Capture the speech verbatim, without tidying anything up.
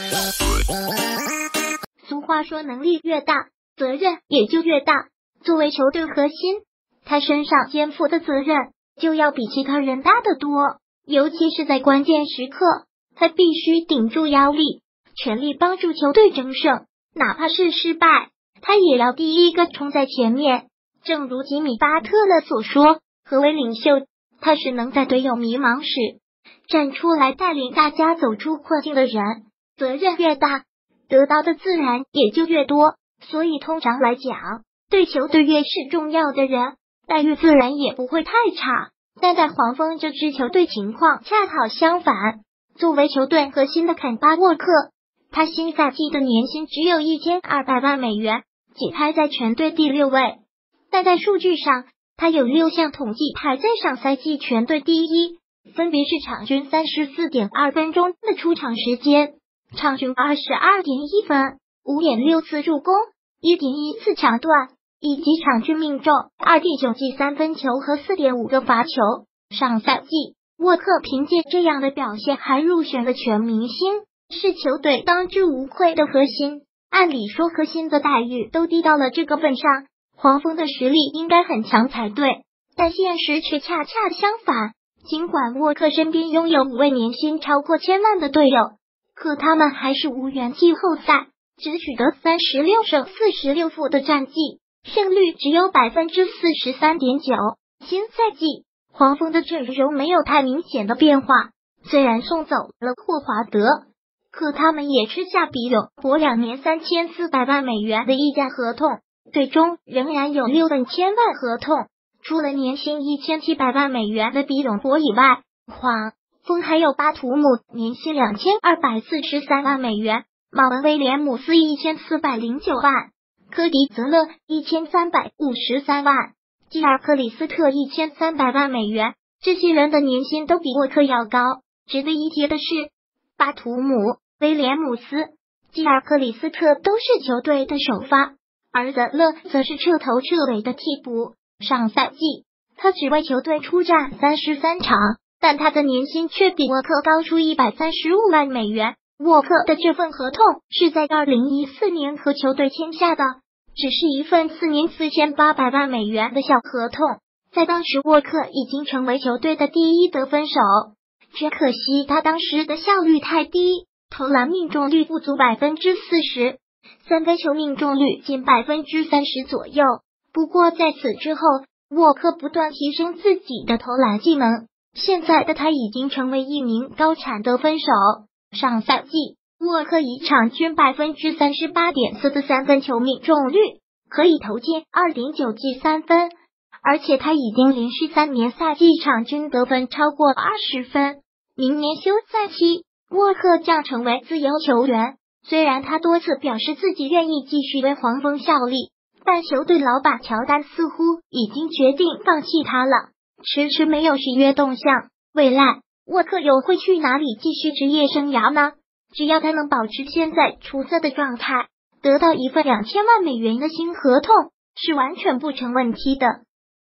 俗话说，能力越大，责任也就越大。作为球队核心，他身上肩负的责任就要比其他人大得多，尤其是在关键时刻，他必须顶住压力，全力帮助球队争胜，哪怕是失败，他也要第一个冲在前面。正如吉米·巴特勒所说，何为领袖？他是能在队友迷茫时站出来带领大家走出困境的人。责任越大，得到的自然也就越多，所以通常来讲，对球队越是重要的人，待遇自然也不会太差。但在黄蜂这支球队情况恰好相反，作为球队核心的肯巴·沃克，他新赛季的年薪只有一千二百万美元，仅排在全队第六位。但在数据上，他有六项统计排在上赛季全队第一，分别是场均 三十四点二 分钟的出场时间，场均 二十二点一 分， 五点六 次助攻， 一点一 次抢断，以及场均命中 二点九 记三分球和 四点五 个罚球。上赛季，沃克凭借这样的表现还入选了全明星，是球队当之无愧的核心。按理说，核心的待遇都低到了这个份上，黄蜂的实力应该很强才对，但现实却恰恰相反。尽管沃克身边拥有五位年薪超过千万的队友，可他们还是无缘季后赛，只取得三十六胜四十六负的战绩，胜率只有 百分之四十三点九。 新赛季黄蜂的阵容没有太明显的变化，虽然送走了霍华德，可他们也吃下比永博两年三千四百万美元的溢价合同，最终仍然有六份千万合同。除了年薪一千七百万美元的比永博以外，黄蜂还有巴图姆年薪两千二百四十三万美元，马文威廉姆斯一千四百零九万，科迪泽勒一千三百五十三万，基尔克里斯特一千三百万美元。这些人的年薪都比沃克要高。值得一提的是，巴图姆、威廉姆斯、基尔克里斯特都是球队的首发，而泽勒则是彻头彻尾的替补。上赛季他只为球队出战三十三场，但他的年薪却比沃克高出一百三十五万美元。沃克的这份合同是在二零一四年和球队签下的，只是一份四年四千八百万美元的小合同。在当时，沃克已经成为球队的第一得分手，只可惜他当时的效率太低，投篮命中率不足 百分之四十， 三分球命中率仅 百分之三十 左右。不过在此之后，沃克不断提升自己的投篮技能，现在的他已经成为一名高产得分手。上赛季，沃克以场均 百分之三十八点四 的三分球命中率，可以投进 二点九 记三分，而且他已经连续三年赛季场均得分超过二十分。明年休赛期，沃克将成为自由球员，虽然他多次表示自己愿意继续为黄蜂效力，但球队老板乔丹似乎已经决定放弃他了，迟迟没有续约动向。未来沃克又会去哪里继续职业生涯呢？只要他能保持现在出色的状态，得到一份两千万美元的新合同是完全不成问题的。